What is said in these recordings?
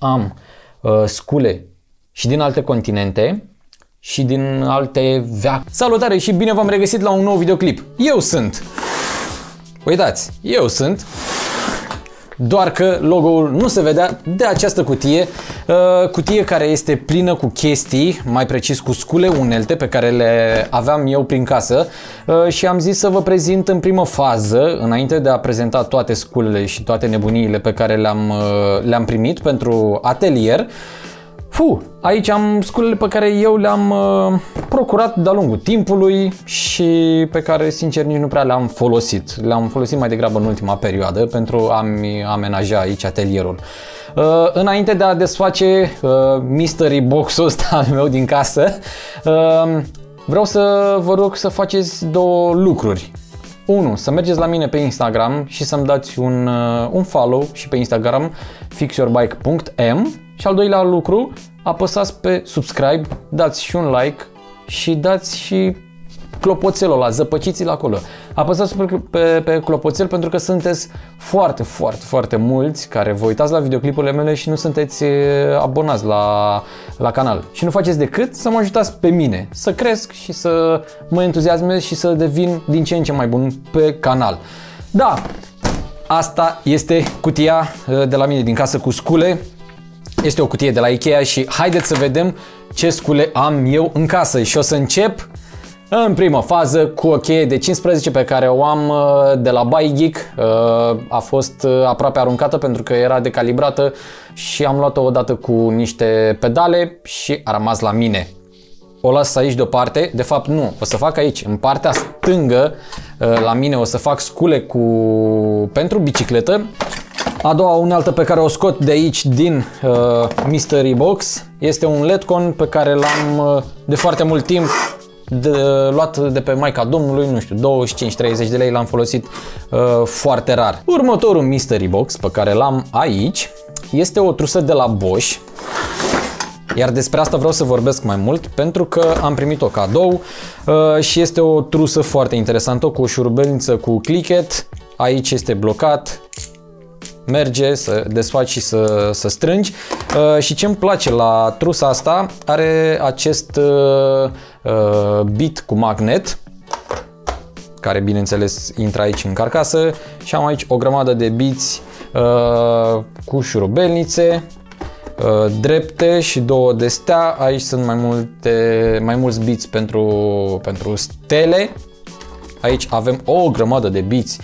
am scule și din alte continente și din alte veacuri. Salutare și bine v-am regăsit la un nou videoclip. Eu sunt, uitați, eu sunt, doar că logo-ul nu se vedea de această cutie, cutie care este plină cu chestii, mai precis cu scule, unelte pe care le aveam eu prin casă și am zis să vă prezint în primă fază, înainte de a prezenta toate sculele și toate nebuniile pe care le-am primit pentru atelier. Aici am sculele pe care eu le-am procurat de-a lungul timpului și pe care, sincer, nici nu prea le-am folosit. Le-am folosit mai degrabă în ultima perioadă pentru a-mi amenaja aici atelierul. Înainte de a desface mystery box-ul ăsta al meu din casă, vreau să vă rog să faceți două lucruri. 1. Să mergeți la mine pe Instagram și să-mi dați un follow și pe Instagram fixyourbike.m. Și al doilea lucru, apăsați pe subscribe, dați și un like și dați și clopoțelul ăla, zăpăciți-l acolo. Apăsați pe clopoțel pentru că sunteți foarte mulți care vă uitați la videoclipurile mele și nu sunteți abonați la canal. Și nu faceți decât să mă ajutați pe mine să cresc și să mă entuziasmez și să devin din ce în ce mai bun pe canal. Da, asta este cutia de la mine din casă cu scule. Este o cutie de la Ikea și haideți să vedem ce scule am eu în casă. Și o să încep în prima fază cu o cheie de 15 pe care o am de la Bikegeek. A fost aproape aruncată pentru că era decalibrată și am luat-o odată cu niște pedale și a rămas la mine. O las aici deoparte, de fapt nu, o să fac aici, în partea stângă, la mine o să fac scule pentru bicicletă. A doua unealtă pe care o scot de aici din mystery box este un Letcon pe care l-am de foarte mult timp luat de pe Maica Domnului, nu știu, 25-30 de lei, l-am folosit foarte rar. Următorul mystery box pe care l-am aici este o trusă de la Bosch. Iar despre asta vreau să vorbesc mai mult pentru că am primit-o cadou și este o trusă foarte interesantă cu o șurubelniță cu clicket. Aici este blocat, merge să desfaci și să strângi. Și ce îmi place la trusa asta, are acest bit cu magnet care bineînțeles intră aici în carcasă și am aici o grămadă de biți cu șurubelnițe drepte și două de stea. Aici sunt mai mulți biți pentru stele. Aici avem o grămadă de biți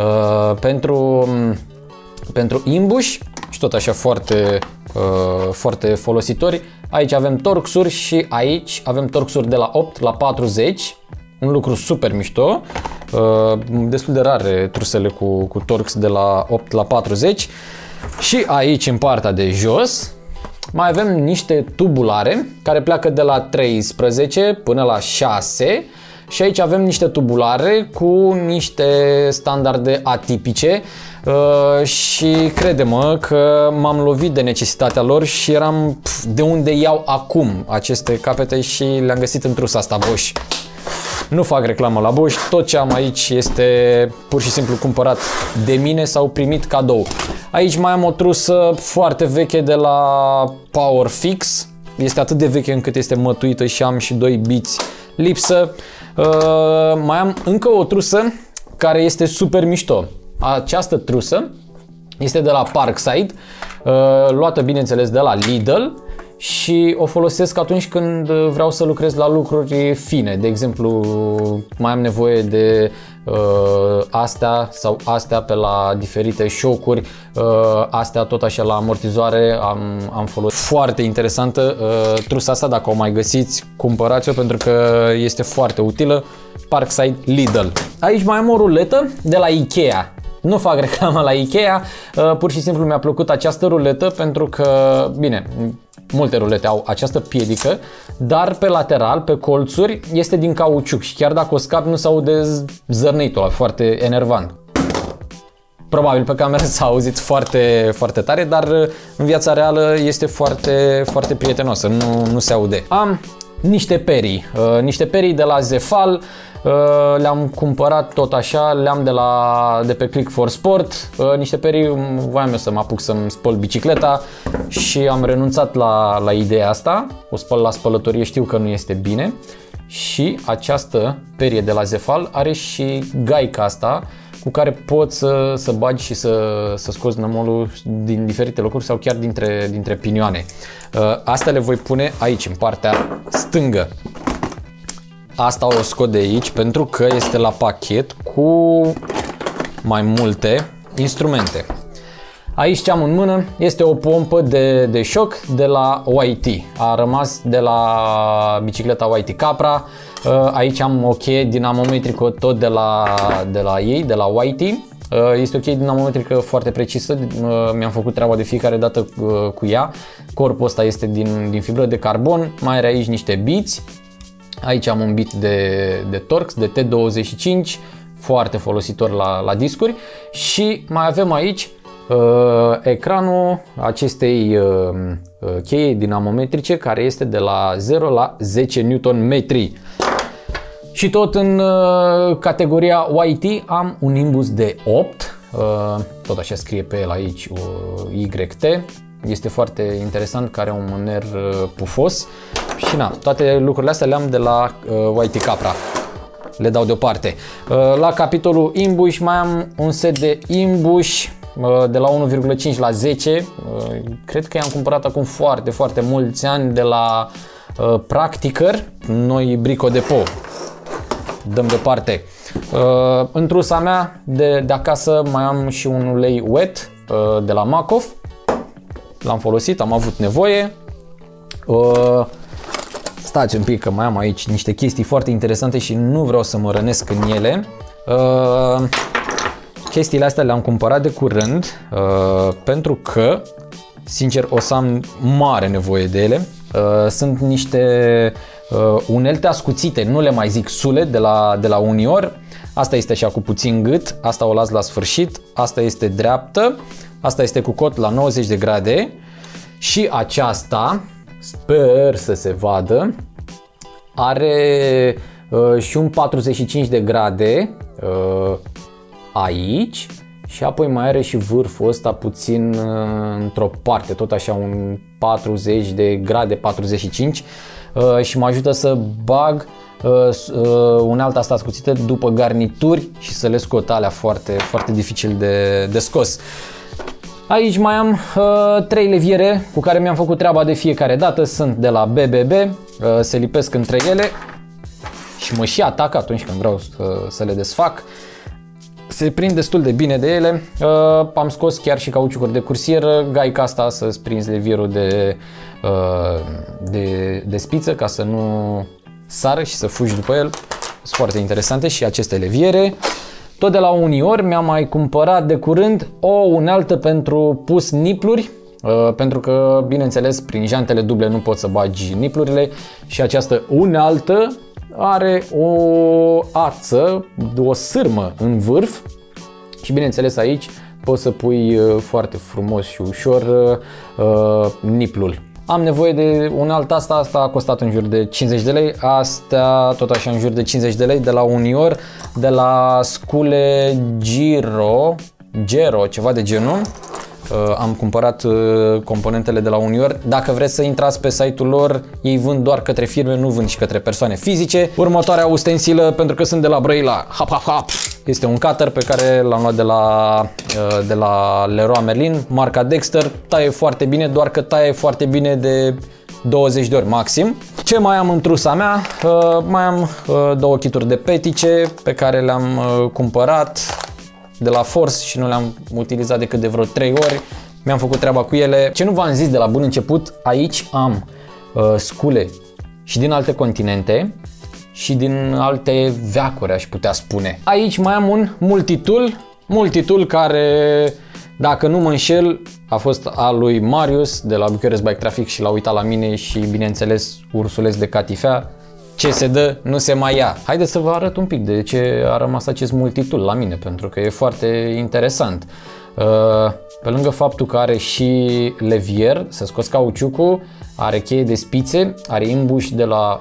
pentru imbuși și tot așa foarte folositori. Aici avem torxuri și aici avem torxuri de la 8 la 40. Un lucru super mișto. Destul de rare trusele cu torx de la 8 la 40. Și aici, în partea de jos, mai avem niște tubulare care pleacă de la 13 până la 6. Și aici avem niște tubulare cu niște standarde atipice și crede-mă că m-am lovit de necesitatea lor și eram de unde iau acum aceste capete și le-am găsit în trusa asta Bosch. Nu fac reclamă la Bosch, tot ce am aici este pur și simplu cumpărat de mine sau primit cadou. Aici mai am o trusă foarte veche de la Powerfix. Este atât de veche încât este mătuită și am și 2 biți lipsă. Mai am încă o trusă care este super mișto. Această trusă este de la Parkside, luată bineînțeles de la Lidl și o folosesc atunci când vreau să lucrez la lucruri fine. De exemplu, mai am nevoie de astea sau astea pe la diferite șocuri, astea tot așa la amortizoare am folosit. Foarte interesantă trusa asta, dacă o mai găsiți, cumpărați-o pentru că este foarte utilă. Parkside Lidl. Aici mai am o ruletă de la Ikea. Nu fac reclamă la Ikea, pur și simplu mi-a plăcut această ruletă pentru că, bine, multe rulete au această piedică, dar pe lateral, pe colțuri, este din cauciuc și chiar dacă o scapi nu se aude zărnăitul ăla, foarte enervant. Probabil pe cameră s-a auzit foarte tare, dar în viața reală este foarte prietenosă, nu se aude. Am niște perii. Niște perii de la Zefal. Le-am cumpărat tot așa, le-am de pe Click for Sport. Niște perii, voiam eu să mă apuc să-mi spăl bicicleta și am renunțat la ideea asta. O spăl la spălătorie, știu că nu este bine. Și această perie de la Zefal are și gaica asta cu care poți să bagi și să scoți nămolul din diferite locuri sau chiar dintre pinioane. Astea le voi pune aici, în partea stângă. Asta o scot de aici pentru că este la pachet cu mai multe instrumente. Aici ce am în mână este o pompă de șoc de la YT. A rămas de la bicicleta YT Capra. Aici am o cheie dinamometrică tot de la ei, de la YT. Este o cheie dinamometrică foarte precisă. Mi-am făcut treaba de fiecare dată cu ea. Corpul ăsta este din fibră de carbon. Mai are aici niște biți. Aici am un bit de Torx, de T25, foarte folositor la discuri. Și mai avem aici ecranul acestei cheie dinamometrice, care este de la 0 la 10 Nm. Și tot în categoria YT am un Nimbus de 8, tot așa scrie pe el aici YT. Este foarte interesant, că are un mâner pufos. Și na, toate lucrurile astea le-am de la YT Capra. Le dau deoparte. La capitolul imbuși mai am un set de imbuși de la 1,5 la 10. Cred că i-am cumpărat acum foarte mulți ani de la Practicăr, noi Brico Depot. Dăm deoparte. În trusa mea de acasă mai am și un ulei wet de la Makov. L-am folosit, am avut nevoie. Stați un pic că mai am aici niște chestii foarte interesante și nu vreau să mă rănesc în ele. Chestiile astea le-am cumpărat de curând pentru că, sincer, o să am mare nevoie de ele. Sunt niște unelte ascuțite, nu le mai zic sule, de la Unior. Asta este așa cu puțin gât, asta o las la sfârșit, asta este dreaptă, asta este cu cot la 90 de grade și aceasta, sper să se vadă, are și un 45 de grade aici și apoi mai are și vârful ăsta puțin într-o parte, tot așa un 40 de grade, 45, și mă ajută să bag unealta asta ascuțită după garnituri și să le scot, alea foarte dificil de scos. Aici mai am 3 leviere cu care mi-am făcut treaba de fiecare dată, sunt de la BBB, se lipesc între ele și mă și atac atunci când vreau să le desfac. Se prind destul de bine de ele. Am scos chiar și cauciucuri de cursieră, gaica asta să-ți prinzi levierul de spiță ca să nu sară și să fugi după el. Sunt foarte interesante și aceste leviere. Tot de la Unior mi-am mai cumpărat de curând o unealtă pentru pus nipluri, pentru că, bineînțeles, prin jantele duble nu poți să bagi niplurile și această unealtă are o ață, o sârmă în vârf și, bineînțeles, aici poți să pui foarte frumos și ușor niplul. Am nevoie de unealta asta a costat în jur de 50 de lei, astea tot așa în jur de 50 de lei de la Unior, de la Scule Gero, ceva de genul. Am cumpărat componentele de la Unior. Dacă vreți să intrați pe site-ul lor, ei vând doar către firme, nu vând și către persoane fizice. Următoarea ustensilă, pentru că sunt de la Brăila, este un cutter pe care l-am luat de la Leroy Merlin, marca Dexter. Taie foarte bine, doar că taie foarte bine de 20 de ori maxim. Ce mai am în trusa mea? Mai am 2 kituri de petice pe care le-am cumpărat de la Force și nu le-am utilizat decât de vreo 3 ori. Mi-am făcut treaba cu ele. Ce nu v-am zis de la bun început, aici am scule și din alte continente și din alte veacuri, aș putea spune. Aici mai am un multitool care, dacă nu mă înșel, a fost al lui Marius de la Bucharest Bike Traffic și l-a uitat la mine și, bineînțeles, ursuleț de catifea. Ce se dă, nu se mai ia. Haideți să vă arăt un pic de ce a rămas acest multitool la mine, pentru că e foarte interesant. pe lângă faptul că are și levier, să scoți cauciucul, are cheie de spițe, are imbus de la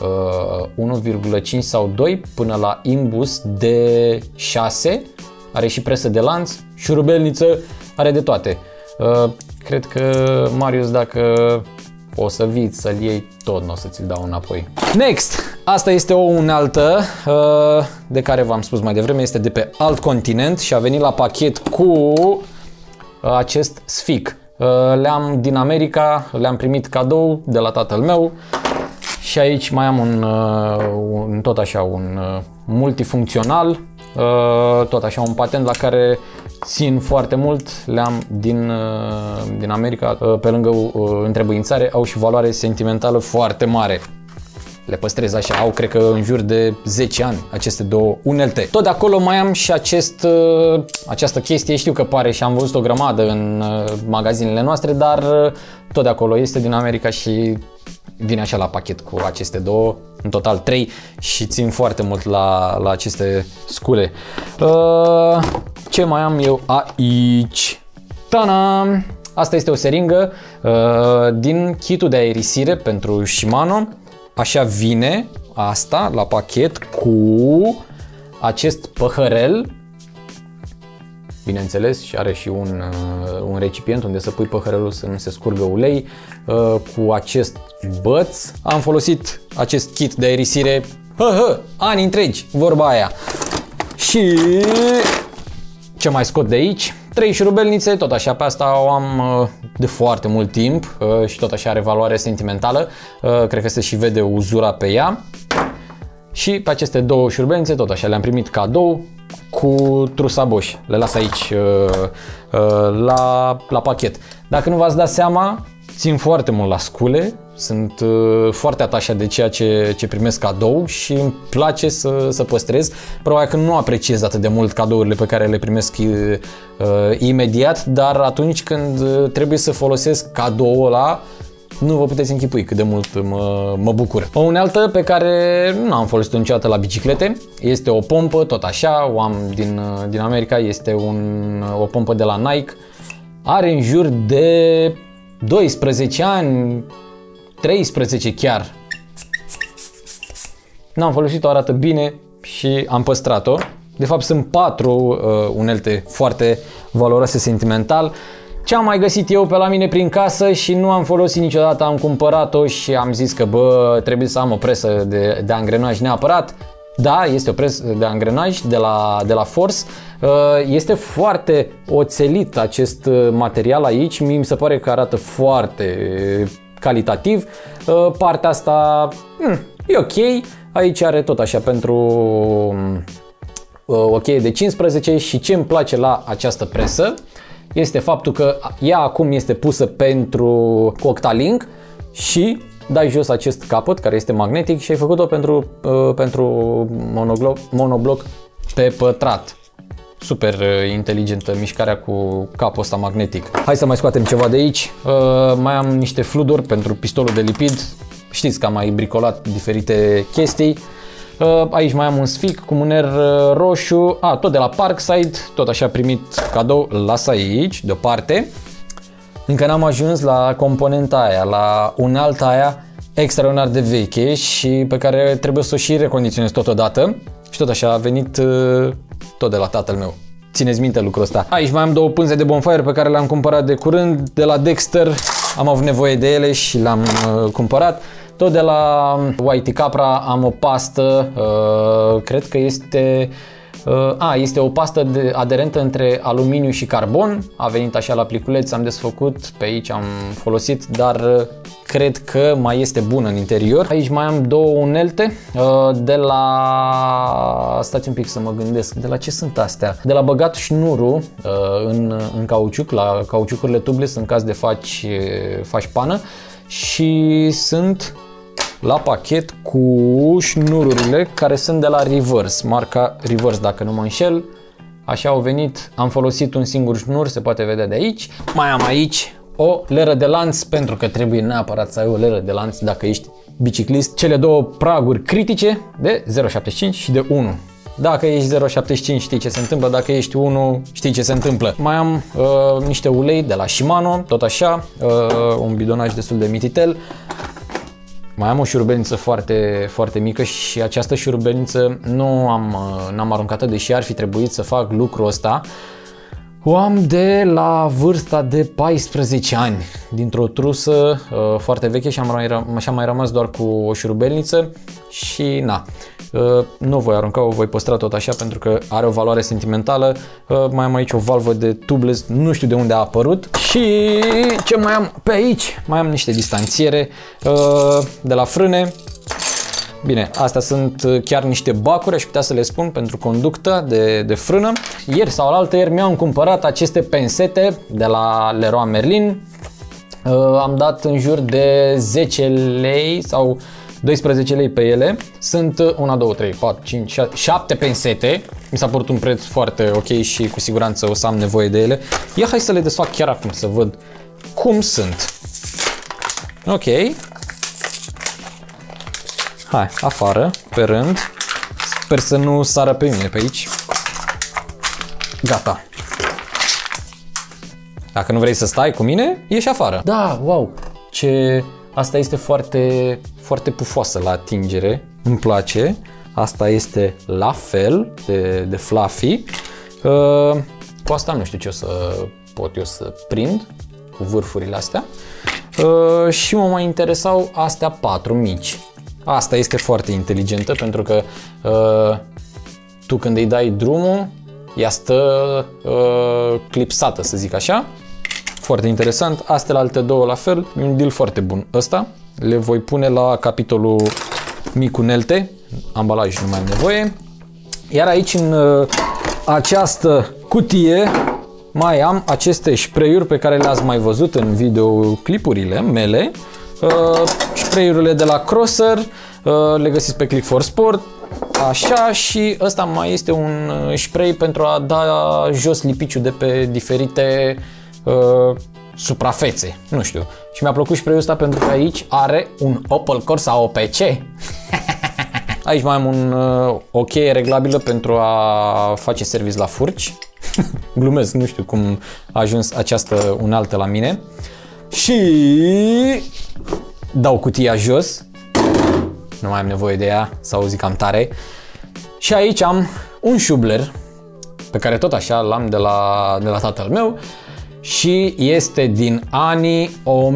1,5 sau 2 până la imbus de 6, are și presă de lanț, șurubelniță, are de toate. Cred că, Marius, dacă o să vii să-l iei, tot nu o să ți-l dau înapoi. Next! Asta este o unealtă de care v-am spus mai devreme, este de pe alt continent și a venit la pachet cu acest sfic. Le-am din America, le-am primit cadou de la tatăl meu și aici mai am tot așa un multifuncțional, tot așa un patent la care țin foarte mult, le-am din America, pe lângă întrebuințare, au și valoare sentimentală foarte mare. Le păstrez așa, au cred că în jur de 10 ani aceste două unelte. Tot de acolo mai am și această chestie, știu că pare și am văzut o grămadă în magazinele noastre, dar tot de acolo este din America și vine așa la pachet cu aceste două, în total 3 și țin foarte mult la aceste scule. Ce mai am eu aici? Ta-da! Asta este o seringă din kitul de aerisire pentru Shimano. Așa vine asta la pachet cu acest păhărel, bineînțeles, și are și un recipient unde să pui păhărelul să nu se scurgă ulei, cu acest băț. Am folosit acest kit de aerisire ani întregi, vorba aia. Și ce mai scot de aici? 3 șurubelnițe, tot așa, pe asta o am de foarte mult timp și tot așa are valoare sentimentală. Cred că se și vede uzura pe ea. Și pe aceste două șurubelnițe, tot așa, le-am primit cadou cu trusa Bosch. Le las aici la pachet. Dacă nu v-ați dat seama, țin foarte mult la scule, sunt foarte atașat de ceea ce primesc cadou și îmi place să păstrez. Probabil că nu apreciez atât de mult cadourile pe care le primesc imediat, dar atunci când trebuie să folosesc cadoul ăla, nu vă puteți închipui cât de mult mă bucur. O unealtă pe care nu am folosit-o niciodată la biciclete este o pompă, tot așa, o am din America, este o pompă de la Nike. Are în jur de 12 ani, 13 chiar. N-am folosit-o, arată bine și am păstrat-o. De fapt sunt 4 unelte foarte valoroase sentimental. Ce am mai găsit eu pe la mine prin casă și nu am folosit niciodată, am cumpărat-o și am zis că bă, trebuie să am o presă de angrenaj neapărat. Da, este o presă de angrenaj de la Force. Este foarte oțelit acest material aici, mi se pare că arată foarte calitativ. Partea asta e ok, aici are tot așa pentru o cheie de 15 și ce îmi place la această presă este faptul că ea acum este pusă pentru Octalink și dai jos acest capăt care este magnetic și ai făcut-o pentru monobloc pe pătrat. Super inteligentă mișcarea cu capul ăsta magnetic. Hai să mai scoatem ceva de aici. Mai am niște fluduri pentru pistolul de lipid. Știți că am mai bricolat diferite chestii. Aici mai am un sfic cu mâner roșu. Tot de la Parkside. Tot așa primit cadou. Las aici, deoparte. Încă n-am ajuns la componenta aia, la unealta aia extraordinar de veche și pe care trebuie să o și recondiționez totodată. Și tot așa a venit tot de la tatăl meu. Țineți minte lucrul ăsta. Aici mai am 2 pânze de bonfire pe care le-am cumpărat de curând de la Dexter. Am avut nevoie de ele și le-am cumpărat. Tot de la Whitey Capra am o pastă, cred că este o pastă aderentă între aluminiu și carbon. A venit așa la pliculeț, am desfăcut, pe aici am folosit, dar cred că mai este bună în interior. Aici mai am 2 unelte de la... Stați un pic să mă gândesc, de la ce sunt astea? De la băgat șnurul în cauciuc, la cauciucurile tubeless în caz de faci pană și sunt la pachet cu șnururile care sunt de la Reverse, marca Reverse dacă nu mă înșel. Așa au venit, am folosit un singur șnur, se poate vedea de aici. Mai am aici o leră de lanț, pentru că trebuie neapărat să ai o leră de lanț dacă ești biciclist. Cele 2 praguri critice de 0,75 și de 1. Dacă ești 0,75 știi ce se întâmplă, dacă ești 1 știi ce se întâmplă. Mai am niște ulei de la Shimano, tot așa, un bidonaj destul de mititel. Mai am o șurubelniță foarte, foarte mică și această șurubelniță n-am aruncat-o, deși ar fi trebuit să fac lucrul ăsta. O am de la vârsta de 14 ani, dintr-o trusă foarte veche și am mai rămas doar cu o șurubelniță și na. Nu voi arunca, o voi păstra tot așa pentru că are o valoare sentimentală. Mai am aici o valvă de tubeless, nu știu de unde a apărut. Și ce mai am pe aici? Mai am niște distanțiere de la frâne. Bine, astea sunt chiar niște bacuri, aș putea să le spun, pentru conductă de frână. Ieri sau alaltăieri mi-am cumpărat aceste pensete de la Leroy Merlin. Am dat în jur de 10 lei sau 12 lei pe ele. Sunt 1, 2, 3, 4, 5, 6, 7 pensete. Mi s-a părut un preț foarte ok și cu siguranță o să am nevoie de ele. Ia hai să le desfac chiar acum să văd cum sunt. Ok. Hai, afară, pe rând. Sper să nu sară pe mine pe aici. Gata. Dacă nu vrei să stai cu mine, ieși afară. Da, wow, ce... Asta este foarte, foarte pufoasă la atingere. Îmi place. Asta este la fel de fluffy. Cu asta nu știu ce o să pot eu să prind cu vârfurile astea. Și mă mai interesau astea 4 mici. Asta este foarte inteligentă pentru că tu când îi dai drumul, ea stă clipsată, să zic așa. Foarte interesant. Astea alte două la fel. E un deal foarte bun ăsta. Le voi pune la capitolul mic unelte. Ambalaj nu mai am nevoie. Iar aici în această cutie mai am aceste spray-uri pe care le-ați mai văzut în videoclipurile mele. Spray-urile de la Crosser, le găsiți pe Click for Sport, așa, și ăsta mai este un spray pentru a da jos lipiciul de pe diferite suprafețe, nu știu. Și mi-a plăcut spray-ul ăsta pentru că aici are un Opel Corsa OPC. Aici mai am o cheie reglabilă pentru a face service la furci. Glumesc, nu știu cum a ajuns această unealtă la mine. Și dau cutia jos. Nu mai am nevoie de ea, să auzi cam tare. Și aici am un șubler pe care tot așa l-am de la tatăl meu și este din anii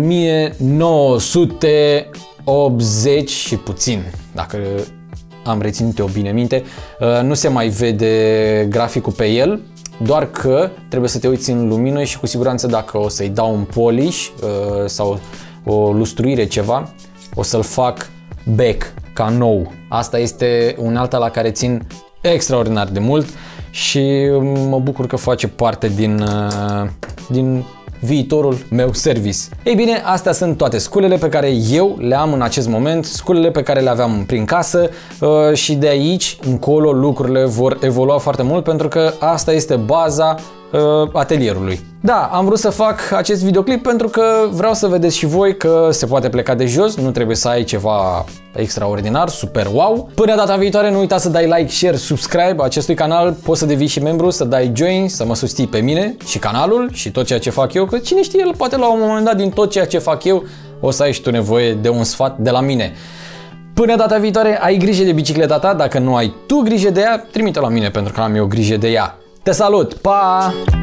1980 și puțin, dacă am reținut eu bine minte. Nu se mai vede graficul pe el, doar că trebuie să te uiți în lumină și cu siguranță dacă o să-i dau un polish sau o lustruire ceva, o să-l fac back ca nou. Asta este unealta la care țin extraordinar de mult și mă bucur că face parte din viitorul meu service. Ei bine, astea sunt toate sculele pe care eu le am în acest moment, sculele pe care le aveam prin casă și de aici încolo lucrurile vor evolua foarte mult pentru că asta este baza atelierului. Da, am vrut să fac acest videoclip pentru că vreau să vedeți și voi că se poate pleca de jos, nu trebuie să ai ceva extraordinar, super wow. Până data viitoare nu uita să dai like, share, subscribe acestui canal, poți să devii și membru, să dai join, să mă susții pe mine și canalul și tot ceea ce fac eu, că cine știe, el poate la un moment dat din tot ceea ce fac eu o să ai și tu nevoie de un sfat de la mine. Până data viitoare, ai grijă de bicicleta ta, dacă nu ai tu grijă de ea, trimite-o la mine pentru că am eu grijă de ea. Te salut, pa!